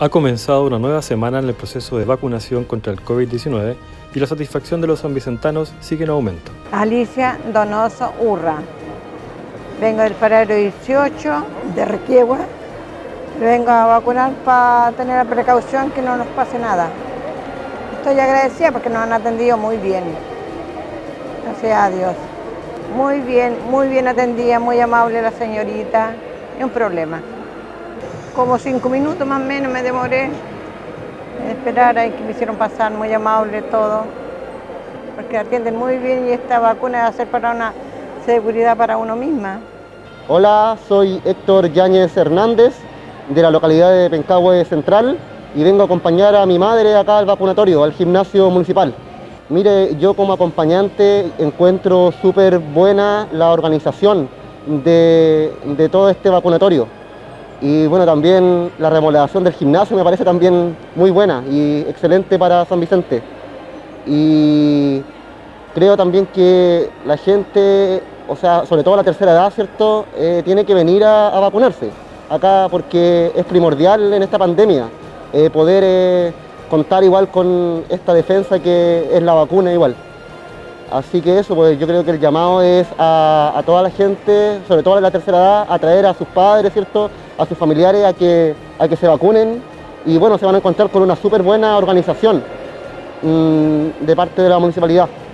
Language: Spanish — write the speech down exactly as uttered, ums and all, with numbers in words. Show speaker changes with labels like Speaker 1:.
Speaker 1: Ha comenzado una nueva semana en el proceso de vacunación contra el COVID diecinueve y la satisfacción de los sanvicentanos sigue en aumento.
Speaker 2: Alicia Donoso Urra. Vengo del paraíso dieciocho de Requiegua. Vengo a vacunar para tener la precaución que no nos pase nada. Estoy agradecida porque nos han atendido muy bien. Gracias a Dios. Muy bien, muy bien atendida, muy amable la señorita. Ni un problema. Como cinco minutos más o menos me demoré en esperar ahí que me hicieron pasar, muy amable todo, porque atienden muy bien y esta vacuna va a ser para una seguridad para uno misma.
Speaker 3: Hola, soy Héctor Yáñez Hernández, de la localidad de Pencahue Central, y vengo a acompañar a mi madre acá al vacunatorio, al gimnasio municipal. Mire, yo como acompañante encuentro súper buena la organización de, de todo este vacunatorio. Y bueno, también la remodelación del gimnasio me parece también muy buena y excelente para San Vicente. Y creo también que la gente, o sea, sobre todo la tercera edad, ¿cierto?, eh, tiene que venir a, a vacunarse acá porque es primordial en esta pandemia eh, poder eh, contar igual con esta defensa que es la vacuna igual. Así que eso, pues yo creo que el llamado es a, a toda la gente, sobre todo a la tercera edad, a traer a sus padres, ¿cierto?, a sus familiares a que, a que se vacunen y bueno, se van a encontrar con una súper buena organización mmm, de parte de la municipalidad.